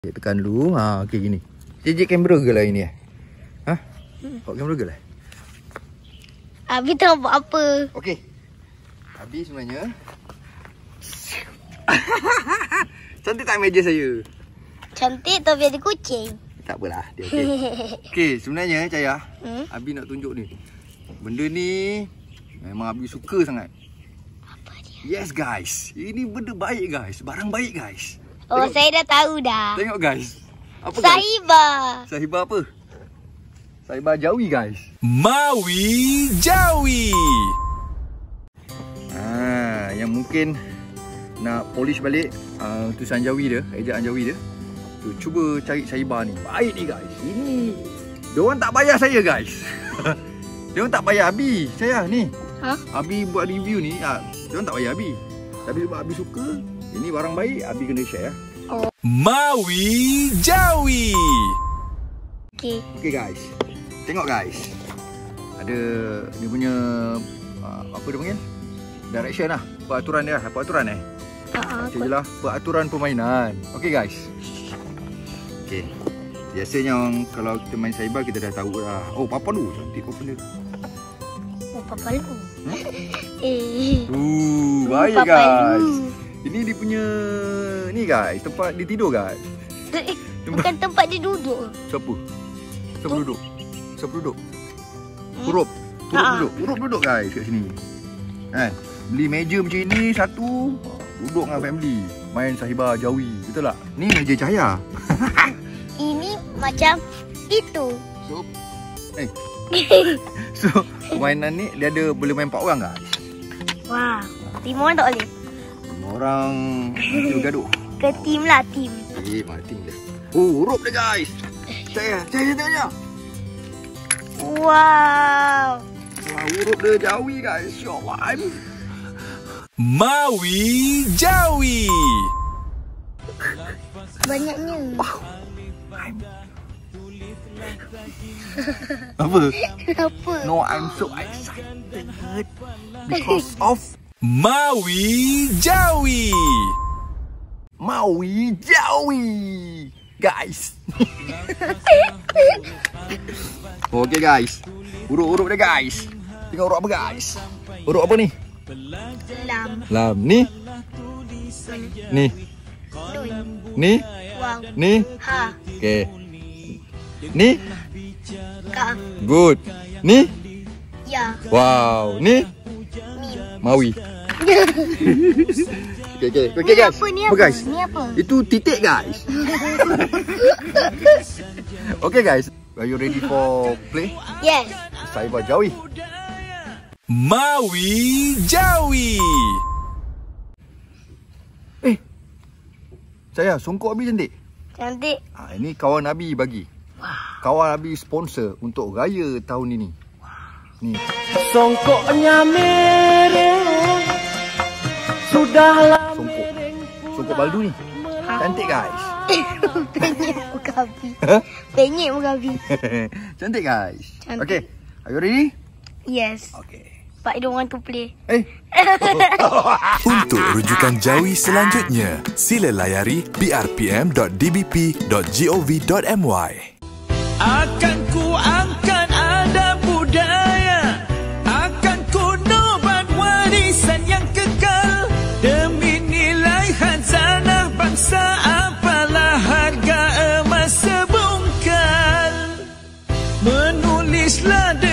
Tekan dulu. Ha, okey gini. JJ kamera ke lah ini? Ha? Bawa kamera ke lah? Abi tak buat apa. Okey. Abi sebenarnya. Cantik tak meja saya? Cantik tapi ada kucing. Tak apalah, dia okey. Okey, sebenarnya Cahaya, Abi nak tunjuk ni. Benda ni memang Abi suka sangat. Apa dia? Yes guys, ini benda baik guys, barang baik guys. Oh, Tengok. saya dah tahu dah. Tengok guys. Apa guys? Sahiba. Sahiba apa? Sahiba Jawi guys. Mawi Jawi. Yang mungkin nak polish balik tulisan Jawi dia, ejaan Jawi dia. Tu, cuba cari Sahiba ni. Baik ni guys. Ini diorang tak bayar saya guys. Diorang tak bayar Abi. Saya ni. Ha? Abi buat review ni, diorang tak bayar Abi. Tapi sebab Abi suka, ini barang baik, Abi kena share. Mawi Jawi. Okey. Okey guys. Tengok guys. Ada dia punya apa dia panggil? Direction lah. Peraturan dia. Peraturan Macam lah peraturan permainan. Okey guys. Okey. Biasanya kalau kita main Sahiba kita dah tahu lah. Oh, Papa Lu cantik Papa Lu. Oh, Papa Lu. Baik Papa guys. Lu. Ini dia punya ni guys, tempat dia tidur guys. Bukan tempat dia duduk. Siapa? Siapa duduk? Siapa duduk? Huruf. Huruf duduk. Huruf duduk guys kat sini. Kan? Beli meja macam ini satu, duduk dengan family, main Sahiba Jawi. Betul tak? Ni meja Cahaya. Ini macam itu. So, permainan ni dia ada boleh main 4 orang guys. Wah, 5 orang tak boleh. 5 orang nanti bergaduh. Ke tim lah, tim. Mana tim dia? Oh, huruf dia guys. Cahaya tengoknya. Wow. Wah, huruf dia Jawi guys. Syok. Mawi Jawi. Banyaknya. Apa? Kenapa? No, I'm so excited because of Mawi Jawi. Mawi Jawi, guys. Okay guys, huruf-huruf dia guys. Tengok huruf apa guys? Huruf apa ni? Lam. Lam. Ni? Ni? Dun. Ni? Wang. Ni? Ha. Okay. Ni? Ka. Good. Ni? Ya. Wow. Ni? Mim. Mawi. Okay Ni guys. apa, ni Apa apa? guys? Ni apa? Itu titik guys. Okay guys, are you ready for play? Yes. Sahiba Jawi. Mawi Jawi. Saya songkok Abi cantik. Cantik. Ini kawan Abi bagi. Kawan Abi sponsor untuk raya tahun ini. Ni. Songkoknya mereng, sudahlah Songkok. Songkok baldu ni. Cantik guys. Penyek muka Abi. Ha? Penyek muka Abi. Cantik guys. Cantik. Okay. Are you ready? Yes. Okay. But I don't want to play. Untuk rujukan Jawi selanjutnya, sila layari brpm.dbp.gov.my. akan ku angkat adab budaya, akan ku nobat warisan yang kekal, demi nilai khazanah bangsa, apalah harga emas sebungkal. Menulislah